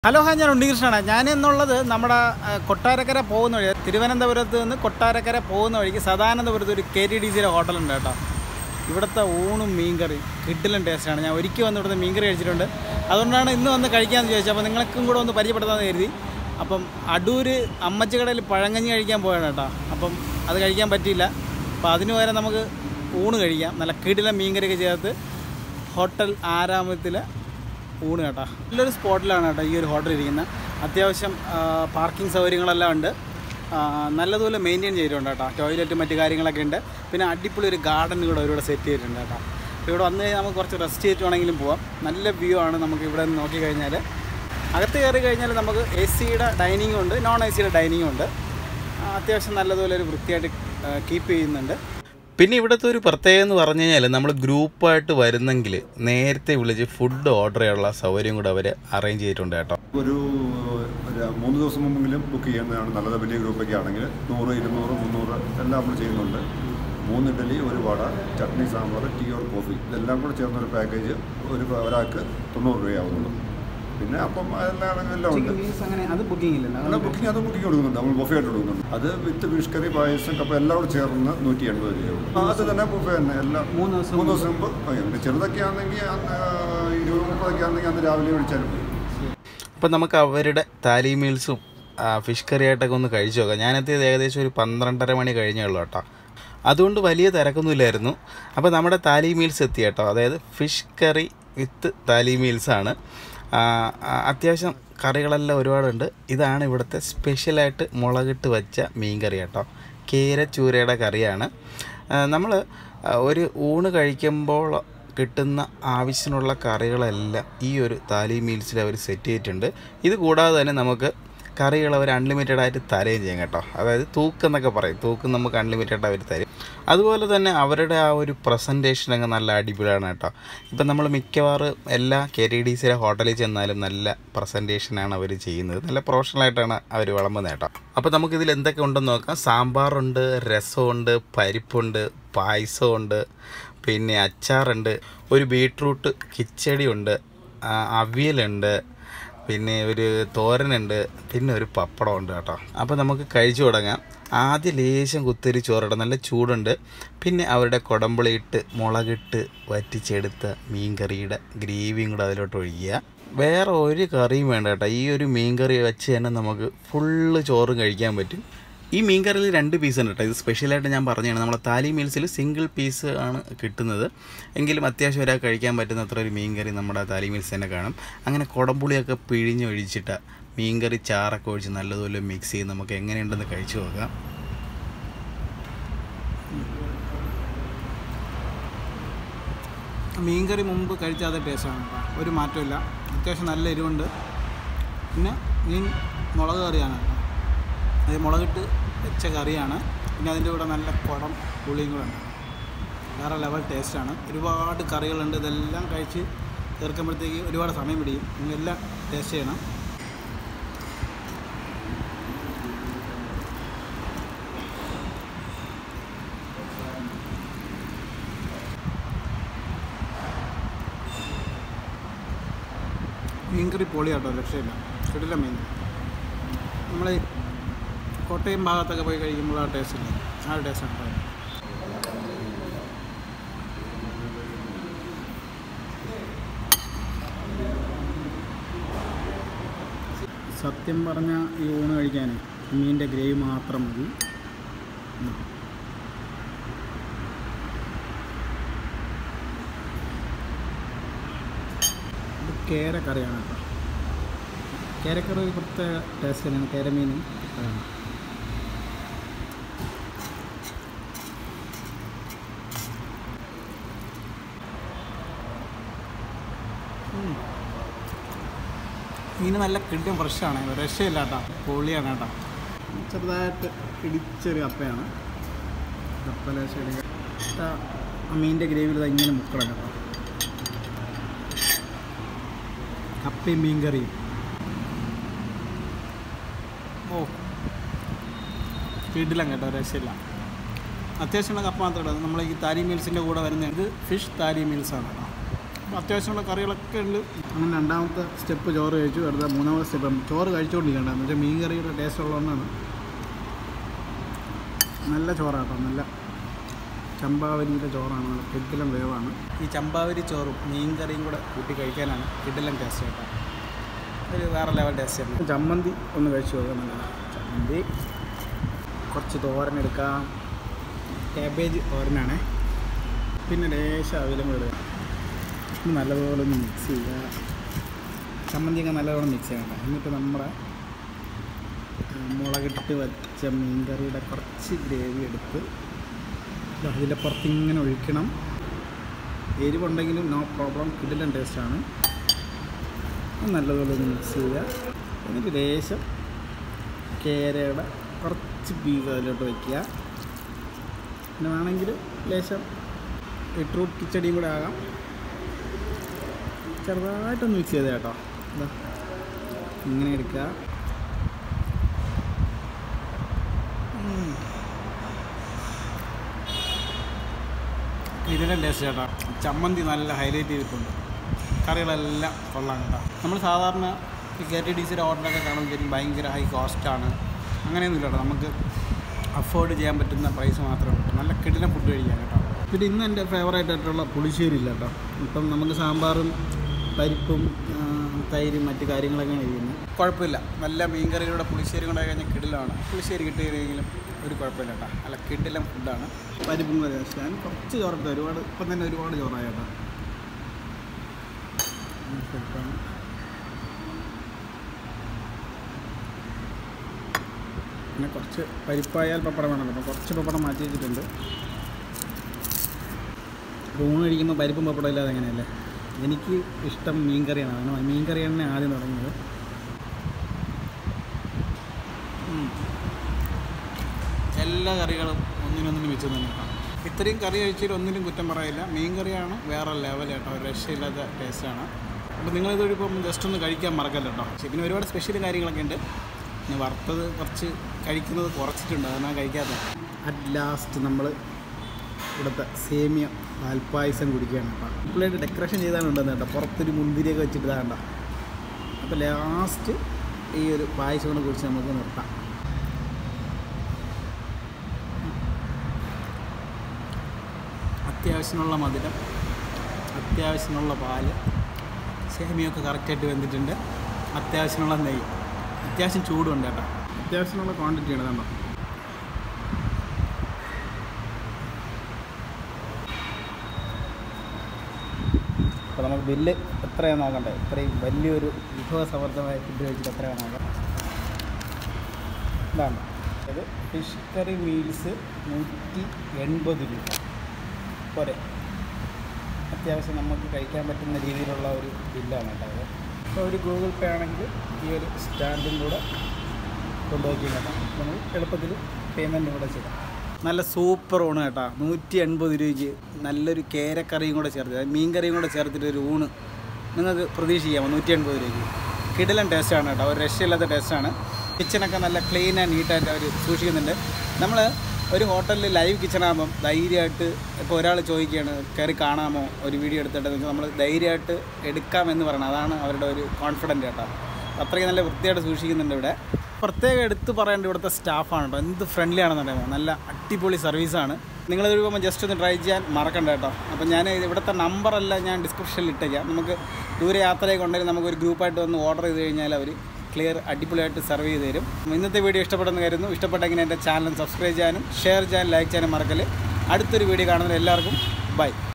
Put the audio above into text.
Hello hi, ഞാൻ ഉണ്ണികൃഷ്ണനാണ്. ഞാനെന്നുള്ളത് നമ്മുടെ കൊട്ടാരക്കര പോകുന്ന വഴി, തിരുവനന്തപുരത്ത് നിന്ന് കൊട്ടാരക്കര പോകുന്ന വഴിക്ക് സദാനന്ദപുരത്ത് ഒരു KTDCയുടെ ഹോട്ടലുണ്ട് കേട്ടോ. ഇവിടുത്തെ ഊണും മീൻകറി കിഡിലും ടേസ്റ്റാണ്. ഞാൻ ഒരിക്കൽ വന്ന് ഇവിടുത്തെ മീൻകറി കഴിച്ചിട്ടുണ്ട്. അതുകൊണ്ടാണ് ഇന്ന് വന്ന് കഴിക്കാമെന്ന് ചോദിച്ചത്. അപ്പോൾ നിങ്ങൾക്കും കൂടെ ഒന്ന് പരിചയപ്പെടുത്താമെന്ന് കരുതി. അപ്പം അടൂര് അമ്മച്ചിക്കടയിൽ പഴങ്കഞ്ഞി കഴിക്കാൻ പോയാണ് കേട്ടോ. അപ്പം അത് കഴിക്കാൻ പറ്റിയില്ല. അപ്പോൾ അതിന് പകരം നമുക്ക് ഊണ് കഴിക്കാം. നല്ല കിഡിലും മീൻകറിയൊക്കെ ചേർത്ത് ഹോട്ടൽ ആരാമത്തിലെ ഊണ് കേട്ടോ. നല്ലൊരു സ്പോട്ടിലാണ് കേട്ടോ ഈ ഒരു ഹോട്ടൽ ഇരിക്കുന്നത്. അത്യാവശ്യം പാർക്കിംഗ് സൗകര്യങ്ങളെല്ലാം ഉണ്ട്. നല്ലതുപോലെ മെയിൻറ്റെയിൻ ചെയ്തിട്ടുണ്ട് കേട്ടോ. ടോയ്ലറ്റും മറ്റു കാര്യങ്ങളൊക്കെ ഉണ്ട്. പിന്നെ അടിപൊളി ഒരു ഗാർഡൻ കൂടെ ഒരുപാട് സെറ്റ് ചെയ്തിട്ടുണ്ട് കേട്ടോ. അപ്പോൾ ഇവിടെ വന്ന് കഴിഞ്ഞാൽ നമുക്ക് കുറച്ച് റെസ്റ്റ് ചെയ്തിട്ട് വേണമെങ്കിലും പോവാം. നല്ല വ്യൂ ആണ് നമുക്ക് ഇവിടെ നിന്ന് നോക്കിക്കഴിഞ്ഞാൽ. അകത്ത് കയറി കഴിഞ്ഞാൽ നമുക്ക് AC-യുടെ ഡൈനിങ്ങും ഉണ്ട്, നോൺ AC-യുടെ ഡൈനിങ്ങും ഉണ്ട്. അത്യാവശ്യം നല്ലതുപോലെ ഒരു വൃത്തിയായിട്ട് കീപ്പ് ചെയ്യുന്നുണ്ട്. പിന്നെ ഇവിടുത്തെ ഒരു പ്രത്യേകത എന്ന് പറഞ്ഞു കഴിഞ്ഞാൽ നമ്മൾ ഗ്രൂപ്പായിട്ട് വരുന്നെങ്കിൽ നേരത്തെ വിളിച്ച് ഫുഡ് ഓർഡർ ചെയ്യാനുള്ള സൗകര്യം കൂടെ അവർ അറേഞ്ച് ചെയ്തിട്ടുണ്ട് കേട്ടോ. ഒരു 3 ദിവസം മുമ്പെങ്കിലും ബുക്ക് ചെയ്യുന്നതാണ് നല്ലത്. വലിയ ഗ്രൂപ്പൊക്കെ ആണെങ്കിൽ 100, 200, 300 എല്ലാം നമ്മൾ ചെയ്യുന്നുണ്ട്. 3 idli, 1 vada, chutney, sambar, tea or coffee ഇതെല്ലാം കൂടെ ചേർന്നൊരു പാക്കേജ് ഒരാൾക്ക് 90 രൂപയാവുന്നുള്ളൂ. പിന്നെ അപ്പം എല്ലാം ഉണ്ട്. അത് ബുക്കിംഗ് ഇല്ല, ബുക്കിംഗ് കൊടുക്കുന്നുണ്ട്. നമ്മൾ ബൊഫേ ആയിട്ട് കൊടുക്കുന്നുണ്ട്. അത് വിത്ത് ഫിഷ് കറി, പായസം, കപ്പ എല്ലാം കൂടെ ചേർന്ന് 180 രൂപയുള്ളൂ. അത് തന്നെ ബൊഫേ തന്നെ എല്ലാം 3 ദിവസം മുമ്പ്. പിന്നെ ചെറുതൊക്കെ ആണെങ്കിൽ 20-30 ആണെങ്കിൽ അന്ന് രാവിലെ വിളിച്ചാലും മതി. അപ്പം നമുക്ക് അവരുടെ താലി മീൽസും ഫിഷ് കറിയായിട്ടൊക്കെ ഒന്ന് കഴിച്ചു നോക്കാം. ഞാനെത്തിയത് ഏകദേശം ഒരു 12:30 മണി കഴിഞ്ഞേ ഉള്ളൂ കേട്ടോ. അതുകൊണ്ട് വലിയ തിരക്കൊന്നുമില്ലായിരുന്നു. അപ്പോൾ നമ്മുടെ താലി മീൽസ് എത്തി കേട്ടോ. അതായത് ഫിഷ് കറി വിത്ത് താലി മീൽസാണ്. അത്യാവശ്യം കറികളെല്ലാം ഒരുപാടുണ്ട്. ഇതാണ് ഇവിടുത്തെ സ്പെഷ്യലായിട്ട് മുളകിട്ട് വെച്ച മീൻ കറി കേട്ടോ. കേരച്ചൂരയുടെ കറിയാണ്. നമ്മൾ ഒരു ഊണ് കഴിക്കുമ്പോൾ കിട്ടുന്ന ആവശ്യത്തിനുള്ള കറികളെല്ലാം ഈ ഒരു താലി മീൽസിൽ അവർ സെറ്റ് ചെയ്തിട്ടുണ്ട്. ഇത് കൂടാതെ തന്നെ നമുക്ക് കറികൾ അവർ അൺലിമിറ്റഡ് ആയിട്ട് തരുകയും ചെയ്യും കേട്ടോ. അതായത് തൂക്കം എന്നൊക്കെ പറയും, തൂക്കം നമുക്ക് അൺലിമിറ്റഡ് അവർ തരും. അതുപോലെ തന്നെ അവരുടെ ആ ഒരു പ്രസൻറ്റേഷനൊക്കെ നല്ല അടിപൊളിയാണ് കേട്ടോ. ഇപ്പം നമ്മൾ മിക്കവാറും എല്ലാ KTDCയുടെ ഹോട്ടലിൽ ചെന്നാലും നല്ല പ്രസൻറ്റേഷനാണ് അവർ ചെയ്യുന്നത്. നല്ല പ്രൊഫഷണലായിട്ടാണ് അവർ വിളമ്പുന്നത് കേട്ടോ. അപ്പോൾ നമുക്കിതിൽ എന്തൊക്കെ ഉണ്ടെന്ന് നോക്കാം. സാമ്പാറുണ്ട്, രസമുണ്ട്, പരിപ്പുണ്ട്, പായസമുണ്ട്, പിന്നെ അച്ചാറുണ്ട്, ഒരു ബീട്രൂട്ട് കിച്ചടി ഉണ്ട്, അവിയലുണ്ട്, പിന്നെ ഒരു തോരനുണ്ട്, പിന്നെ ഒരു പപ്പടം ഉണ്ട് കേട്ടോ. അപ്പോൾ നമുക്ക് കഴിച്ചു തുടങ്ങാം. ആദ്യം ലേശം കുത്തരി ചോറിട, നല്ല ചൂടുണ്ട്. പിന്നെ അവരുടെ കുടമ്പുളിയിട്ട് മുളകിട്ട് വറ്റിച്ചെടുത്ത മീൻ കറിയുടെ ഗ്രേവിയും കൂടെ അതിലോട്ട് ഒഴിക്കുക. വേറെ ഒരു കറിയും വേണ്ട കേട്ടോ. ഈ ഒരു മീൻ കറി വെച്ച് തന്നെ നമുക്ക് ഫുള്ള് ചോറും കഴിക്കാൻ പറ്റും. ഈ മീൻ കറിയിൽ 2 പീസ് ഉണ്ട് കേട്ടോ. ഇത് സ്പെഷ്യലായിട്ട് ഞാൻ പറഞ്ഞതാണ്. നമ്മളെ താലി മീൽസിൽ സിംഗിൾ പീസ് ആണ് കിട്ടുന്നത്. എങ്കിലും അത്യാവശ്യം ഒരാൾ കഴിക്കാൻ പറ്റുന്ന അത്ര ഒരു മീൻ കറി നമ്മുടെ താലി മീൽസ് തന്നെ കാണും. അങ്ങനെ കുടംപുളിയൊക്കെ പിഴിഞ്ഞൊഴിച്ചിട്ട് മീൻ കറി ചാറൊക്കെ ഒഴിച്ച് നല്ലതുപോലെ മിക്സ് ചെയ്ത് നമുക്ക് എങ്ങനെയുണ്ടെന്ന് കഴിച്ചു നോക്കാം. മീൻ കറി മുമ്പ് കഴിച്ചാൽ ടേസ്റ്റാണ് കേട്ടോ. ഒരു മാറ്റമില്ല. അത്യാവശ്യം നല്ല എരിവുണ്ട്. പിന്നെ മീൻ മുളക് കറിയാണ് കേട്ടോ. അത് മുളകിട്ട് വെച്ച കറിയാണ്. പിന്നെ അതിൻ്റെ കൂടെ നല്ല കുടം പുളിയും കൂടെ ഉണ്ട്. വേറെ ലെവൽ ടേസ്റ്റാണ്. ഒരുപാട് കറികളുണ്ട്. ഇതെല്ലാം കഴിച്ച് തീർക്കുമ്പോഴത്തേക്ക് ഒരുപാട് സമയം പിടിക്കും. നിങ്ങളെല്ലാം ടേസ്റ്റ് ചെയ്യണം. മീൻ കറി പൊളിയാട്ടോ, രക്ഷയില്ല. കിടില മീൻ. നമ്മൾ കോട്ടയം ഭാഗത്തൊക്കെ പോയി കഴിക്കുമ്പോൾ ആ ടേസ്റ്റ് ഇല്ല, ആ ടേസ്റ്റാണ്. സത്യം പറഞ്ഞാൽ ഈ ഊണ് കഴിക്കാൻ മീനിൻ്റെ ഗ്രേവി മാത്രം മതി. ഇത് കേരക്കറിയാണ് കേട്ടോ. കേരക്കറി ഒരു പ്രത്യേക ടേസ്റ്റ് തന്നെയാണ്. കേരമീൻ മീൻ നല്ല കിട്ടും, ഫ്രഷാണ്, രക്ഷയില്ല കേട്ടോ. പൊളിയാണ് കേട്ടോ. ചെറുതായിട്ട് ഇടിച്ചൊരു കപ്പയാണ്. കപ്പലേശം ആ മീനിൻ്റെ ഗ്രേവിയിൽ ഇങ്ങനെ മുക്കണം കേട്ടോ. കപ്പയും മീൻ കറിയും കിടിലം കേട്ടോ, രക്ഷയില്ല. അത്യാവശ്യമുള്ള കപ്പ മാത്രമേ ഉള്ളൂ. നമ്മൾ ഈ താലി മീൽസിൻ്റെ കൂടെ വരുന്നത് ഇത് ഫിഷ് താലി മീൽസാണ് കേട്ടോ. അത്യാവശ്യമുള്ള കറികളൊക്കെ ഉണ്ട്. അങ്ങനെ രണ്ടാമത്തെ സ്റ്റെപ്പ് ചോറ് കഴിച്ചു. അടുത്ത മൂന്നാമത്തെ സ്റ്റെപ്പ് ചോറ് കഴിച്ചുകൊണ്ടിരിക്കണ്ട എന്ന് വെച്ചാൽ മീൻ കറിയുടെ ടേസ്റ്റ് ഉള്ളതുകൊണ്ടാണ്. നല്ല ചോറാട്ടോ, നല്ല ചമ്പാവരിയുടെ ചോറാണ്, നല്ല കിടിലം വേവാണ്. ഈ ചമ്പാവരി ചോറും മീൻ കറിയും കൂടെ കൂട്ടി കഴിക്കാനാണ് കിടിലം ടേസ്റ്റ് കേട്ടോ. ഒരു വേറെ ലെവൽ ടേസ്റ്റ് ആണ്. ചമ്മന്തി ഒന്ന് കഴിച്ചു നോക്കാം. ചമ്മന്തി, കുറച്ച് തോരനെടുക്കാം. കാബേജ് തോരനാണ്. പിന്നെ ലേശം അവിലും കൂടെ ഇടുക. നല്ലതുപോലെ ഒന്ന് മിക്സ് ചെയ്യുക. ചമ്മന്തിയൊക്കെ നല്ലതുപോലെ മിക്സ് ചെയ്യണം. എന്നിട്ട് നമ്മുടെ മുളകിട്ട് വച്ച മീൻ കറിയുടെ കുറച്ച് ഗ്രേവി എടുത്ത് അതിൻ്റെ പുറത്ത് ഇങ്ങനെ ഒഴിക്കണം. എരിവുണ്ടെങ്കിലും നോ പ്രോബ്ലം, കിടിലൻ ടേസ്റ്റാണ്. നല്ലതുപോലെ ഒന്ന് മിക്സ് ചെയ്യുക. എന്നിട്ട് ലേശം കേരയുടെ കുറച്ച് പീസ് അതിലോട്ട് വയ്ക്കുക. പിന്നെ വേണമെങ്കിൽ ലേശം ബീട്രൂട്ട് കിച്ചടിയും കൂടെ ആകാം. ചെറുതായിട്ടൊന്ന് മിക്സ് ചെയ്തേ കേട്ടോ. ഇതാ ഇങ്ങനെ എടുക്കുക. ഇതിൻ്റെ ടേസ്റ്റ് കേട്ടോ. ചമ്മന്തി നല്ല ഹൈലൈറ്റ് ചെയ്തിട്ടുണ്ട്. കറികളെല്ലാം കൊള്ളാം കേട്ടോ. നമ്മൾ സാധാരണ ഈ KTDCയുടെ ഓർഡറൊക്കെ കാണുമ്പോഴത്തേക്കും ഭയങ്കര ഹൈ കോസ്റ്റാണ്. അങ്ങനെയൊന്നുമില്ല കേട്ടോ. നമുക്ക് അഫോർഡ് ചെയ്യാൻ പറ്റുന്ന പ്രൈസ് മാത്രമേ ഉള്ളൂ. നല്ല കിടിലം ഫുഡ് കഴിക്കാം കേട്ടോ. പിന്നെ ഇന്ന് എൻ്റെ ഫേവറേറ്റ് ആയിട്ടുള്ള പുളിശ്ശേരി ഇല്ല കേട്ടോ. ഇപ്പം നമുക്ക് സാമ്പാറും പരിപ്പും തൈരും മറ്റു കാര്യങ്ങളൊക്കെയാണ് ചെയ്യുന്നത്. കുഴപ്പമില്ല. നല്ല മീൻകറിയുടെ പുളിശ്ശേരി കൊണ്ടു കഴിഞ്ഞാൽ കിടിലാണ്. പുളിശ്ശേരി കിട്ടിയില്ലെങ്കിലും ഒരു കുഴപ്പമില്ല കേട്ടോ. നല്ല കിടിലം ഫുഡാണ്. പരിപ്പും കറി ഞാൻ കുറച്ച് ചോറിട്ട് ഇപ്പം തന്നെ ഒരുപാട് ചോറായി കേട്ടോ. പിന്നെ കുറച്ച് പരിപ്പായാൽ പപ്പടം വേണം കേട്ടോ. കുറച്ച് പപ്പടം മാറ്റി വെച്ചിട്ടുണ്ട്. ഊണ് കഴിക്കുമ്പോൾ പരിപ്പും പപ്പടം ഇല്ലാതെ എങ്ങനെയല്ലേ. എനിക്ക് ഇഷ്ടം മീൻ കറിയാണ്. അങ്ങനെ മീൻ കറിയാണ് ആദ്യം തുടങ്ങിയത്. എല്ലാ കറികളും ഒന്നിനൊന്നിനും വെച്ച് തന്നെ കേട്ടോ. ഇത്രയും കറി കഴിച്ചതിൽ ഒന്നിനും കുറ്റം പറയില്ല. മീൻ കറിയാണ് വേറെ ലെവൽ കേട്ടോ. ഒരു രക്ഷയില്ലാത്ത ടേസ്റ്റാണ്. അപ്പോൾ നിങ്ങളിതൊഴിപ്പം ജസ്റ്റ് ഒന്ന് കഴിക്കാൻ മറക്കല്ല കേട്ടോ. പിന്നെ ഒരുപാട് സ്പെഷ്യൽ കാര്യങ്ങളൊക്കെ ഉണ്ട്. പിന്നെ വറുത്തത് കുറച്ച് കഴിക്കുന്നത് കുറച്ചിട്ടുണ്ട്, അതാണ് കഴിക്കാത്തത്. അറ്റ് ലാസ്റ്റ് നമ്മൾ ഇവിടുത്തെ സേമിയ പാൽപ്പായസം കുടിക്കുകയാണ് കേട്ടോ. പിള്ളേർ ഡെക്കറേഷൻ ചെയ്താണ് ഉണ്ടെന്ന് കേട്ടോ. പുറത്തൊരു മുന്തിരിയൊക്കെ വെച്ചിട്ട് ഇതാണ്ട. അപ്പോൾ ലാസ്റ്റ് ഈ ഒരു പായസം കൊണ്ട് കുറിച്ച് നമുക്ക് നിർത്താം. അത്യാവശ്യമുള്ള മധുരം, അത്യാവശ്യമുള്ള പാല്, സേമിയൊക്കെ കറക്റ്റായിട്ട് വെന്തിട്ടുണ്ട്. അത്യാവശ്യമുള്ള നെയ്യ്, അത്യാവശ്യം ചൂടുണ്ട് കേട്ടോ. അത്യാവശ്യമുള്ള ക്വാണ്ടിറ്റിയാണ് കേട്ടോ. അപ്പോൾ നമുക്ക് ബില്ല് എത്രയാണ് നോക്കണ്ടേ. ഇത്രയും വലിയൊരു വിഭവസമൃദ്ധമായ ഫുഡ് കഴിച്ചിട്ട് എത്രയാണ് നോക്കാം. ഇതാണ് ഇത്. ഫിഷ് കറി മീൽസ് 180 രൂപ പോരെ. അത്യാവശ്യം നമുക്ക് കഴിക്കാൻ പറ്റുന്ന രീതിയിലുള്ള ഒരു ബില്ലാണ് കേട്ടോ അത്. അപ്പോൾ ഒരു ഗൂഗിൾ പേ ആണെങ്കിൽ ഈ ഒരു സ്റ്റാൻഡും കൂടെ കൊണ്ടുപോയി കേട്ടോ. നമ്മൾ എളുപ്പത്തിൽ പേയ്മെൻറ്റും കൂടെ ചെയ്യാം. നല്ല സൂപ്പർ ഊണ് കേട്ടോ. 180 രൂപയ്ക്ക് നല്ലൊരു കേരക്കറിയും കൂടെ ചേർത്ത്, മീൻ കറിയും കൂടെ ചേർത്തിട്ട് ഒരു ഊണ് നിങ്ങൾക്ക് പ്രതീക്ഷിക്കാമോ? 180 രൂപയ്ക്ക് കിടിലൻ ടേസ്റ്റാണ് കേട്ടോ. ഒരു രക്ഷയില്ലാത്ത ടേസ്റ്റാണ്. കിച്ചണൊക്കെ നല്ല ക്ലീൻ ആൻഡ് നീറ്റായിട്ട് അവർ സൂക്ഷിക്കുന്നുണ്ട്. നമ്മൾ ഒരു ഹോട്ടലിൽ ലൈവ് കിച്ചണാകുമ്പം ധൈര്യമായിട്ട് ഇപ്പോൾ ഒരാൾ ചോദിക്കുകയാണ് കയറി കാണാമോ ഒരു വീഡിയോ എടുത്തിട്ടെന്ന് വെച്ചാൽ നമ്മൾ ധൈര്യമായിട്ട് എടുക്കാമെന്ന് പറയണം. അതാണ് അവരുടെ ഒരു കോൺഫിഡൻറ്റ് കേട്ടോ. അത്രയ്ക്ക് നല്ല വൃത്തിയായിട്ട് സൂക്ഷിക്കുന്നുണ്ട് ഇവിടെ. പ്രത്യേകം എടുത്ത് പറയേണ്ട ഇവിടുത്തെ സ്റ്റാഫാണ് കേട്ടോ. എന്ത് ഫ്രണ്ട്ലി ആണെന്നുണ്ടെങ്കിൽ നല്ല അടിപൊളി സർവീസാണ്. നിങ്ങളിത് വരുമ്പോൾ ജസ്റ്റ് ഒന്ന് ട്രൈ ചെയ്യാൻ മറക്കണ്ട കേട്ടോ. അപ്പോൾ ഞാൻ ഇവിടുത്തെ നമ്പറെല്ലാം ഞാൻ ഡിസ്ക്രിപ്ഷനിൽ ഇട്ടേക്കാം. നമുക്ക് ദൂരെ യാത്രയൊക്കെ ഉണ്ടെങ്കിൽ നമുക്കൊരു ഗ്രൂപ്പായിട്ട് വന്ന് ഓർഡർ ചെയ്ത് കഴിഞ്ഞാൽ അവർ ക്ലിയർ അടിപൊളിയായിട്ട് സർവ് ചെയ്ത് തരും. ഇന്നത്തെ വീഡിയോ ഇഷ്ടപ്പെട്ടെന്ന് കരുതുന്നു. ഇഷ്ടപ്പെട്ടെങ്കിൽ എൻ്റെ ചാനൽ സബ്സ്ക്രൈബ് ചെയ്യാനും ഷെയർ ചെയ്യാനും ലൈക്ക് ചെയ്യാനും മറക്കല്. അടുത്തൊരു വീഡിയോ കാണുന്നതിന് എല്ലാവർക്കും ബൈ.